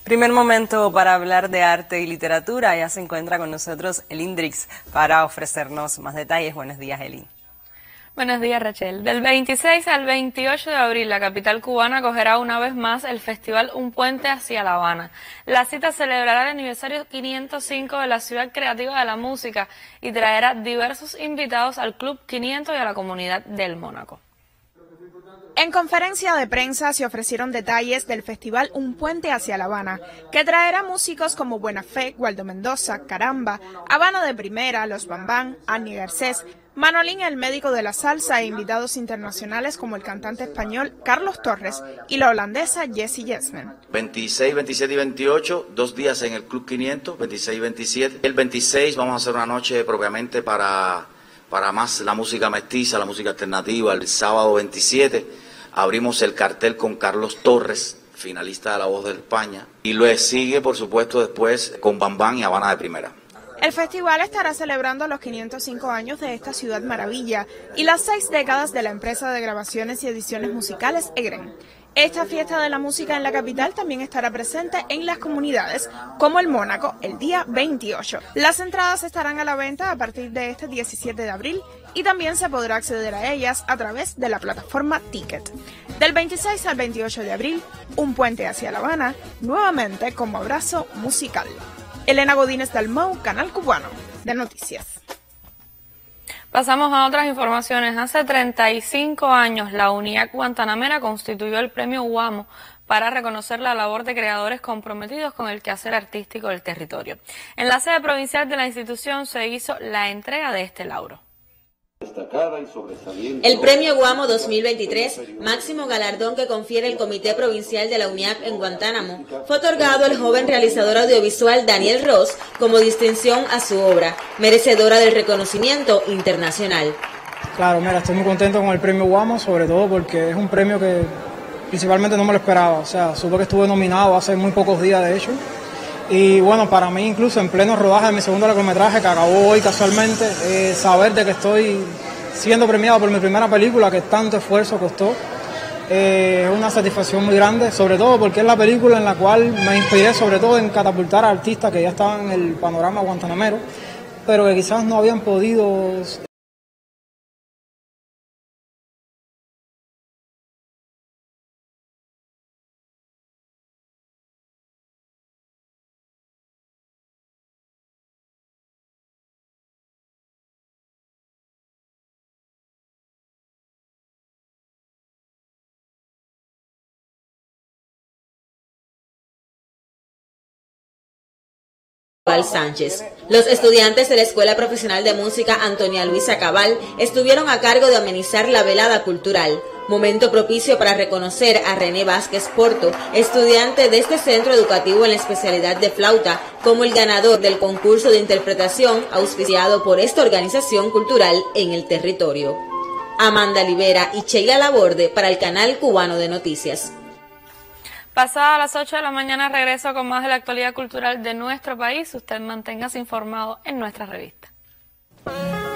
Primer momento para hablar de arte y literatura. Ya se encuentra con nosotros Elin Drix para ofrecernos más detalles. Buenos días, Elin. Buenos días, Rachel. Del 26 al 28 de abril, la capital cubana acogerá una vez más el festival Un Puente hacia La Habana. La cita celebrará el aniversario 505 de la Ciudad Creativa de la Música y traerá diversos invitados al Club 500 y a la comunidad del Mónaco. En conferencia de prensa se ofrecieron detalles del festival Un Puente hacia La Habana, que traerá músicos como Buena Fe, Waldo Mendoza, Caramba, Habana de Primera, Los Bambán, Annie Garcés, Manolín el médico de la salsa e invitados internacionales como el cantante español Carlos Torres y la holandesa Jessie Jesman. 26, 27 y 28, 2 días en el Club 500, 26 y 27. El 26 vamos a hacer una noche propiamente para más la música mestiza, la música alternativa. El sábado 27 abrimos el cartel con Carlos Torres, finalista de La Voz de España. Y luego sigue, por supuesto, después con Bambán y Habana de Primera. El festival estará celebrando los 505 años de esta ciudad maravilla y las 6 décadas de la empresa de grabaciones y ediciones musicales EGREN. Esta fiesta de la música en la capital también estará presente en las comunidades, como el Mónaco, el día 28. Las entradas estarán a la venta a partir de este 17 de abril y también se podrá acceder a ellas a través de la plataforma Ticket. Del 26 al 28 de abril, Un Puente hacia La Habana, nuevamente como abrazo musical. Elena Godínez Dalmau, Canal Cubano de Noticias. Pasamos a otras informaciones. Hace 35 años la UNIAC Guantanamera constituyó el Premio Guamo para reconocer la labor de creadores comprometidos con el quehacer artístico del territorio. En la sede provincial de la institución se hizo la entrega de este lauro. El Premio Guamo 2023, máximo galardón que confiere el Comité Provincial de la UNIAC en Guantánamo, fue otorgado al joven realizador audiovisual Daniel Ross como distinción a su obra, merecedora del reconocimiento internacional. Claro, mira, estoy muy contento con el Premio Guamo, sobre todo porque es un premio que principalmente no me lo esperaba. O sea, supe que estuve nominado hace muy pocos días, de hecho. Y bueno, para mí incluso en pleno rodaje de mi segundo largometraje, que acabó hoy casualmente, saber de que estoy siendo premiado por mi primera película, que tanto esfuerzo costó, es una satisfacción muy grande, sobre todo porque es la película en la cual me inspiré sobre todo en catapultar a artistas que ya estaban en el panorama guantanamero, pero que quizás no habían podido Sánchez. Los estudiantes de la Escuela Profesional de Música Antonia Luisa Cabal estuvieron a cargo de amenizar la velada cultural, momento propicio para reconocer a René Vázquez Porto, estudiante de este centro educativo en la especialidad de flauta, como el ganador del concurso de interpretación auspiciado por esta organización cultural en el territorio. Amanda Libera y Sheila Laborde para el Canal Cubano de Noticias. Pasada las 8 de la mañana regreso con más de la actualidad cultural de nuestro país. Usted manténgase informado en nuestra revista.